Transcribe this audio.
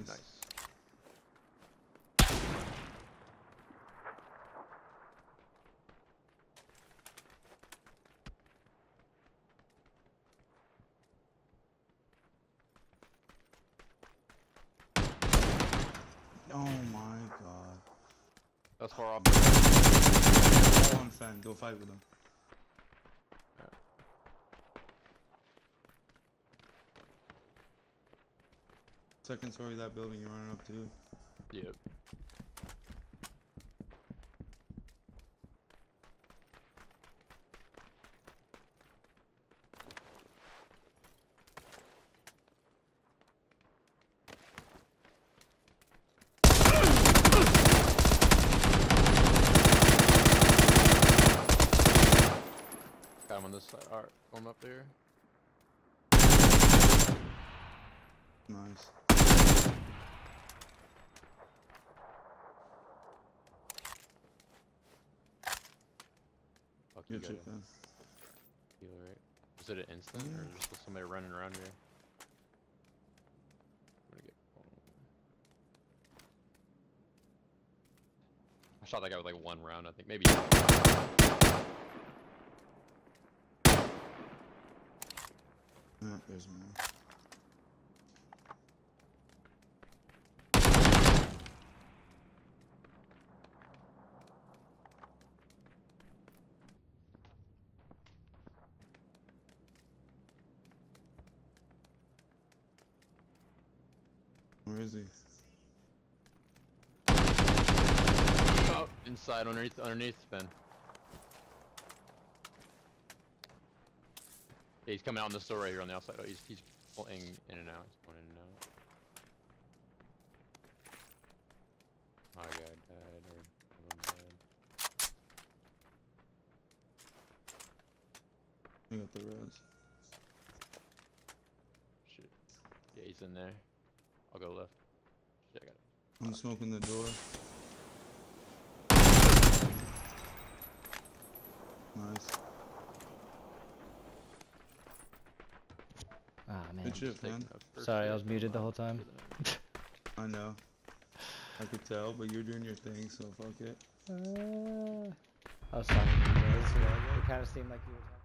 Nice. Oh my god. That's far off. All on fan, go fight with him. Second story of that building you're running up to. Yep. Got him on this side. Alright, one up there. Nice. Fuck, you Good got shit, it. man. Heal, right? Is it an instant or just somebody running around here? I'm gonna get. I shot that guy with like one round, I think. Maybe. Yeah, there's one. Where is he? Oh, inside, underneath, Ben. Yeah, he's coming out on this door right here on the outside. Oh, he's pulling in and out. He's going in and out. My guy died, or someone died. I got the res. Shit. Yeah, he's in there. I'll go left. Shit, I got it. I'm smoking the door. Nice. Ah, man. Good shit, man. Sorry, I was muted the whole time. I know. I could tell, but you're doing your thing, so fuck it. I was talking to you guys. It kind of seemed like you were talking.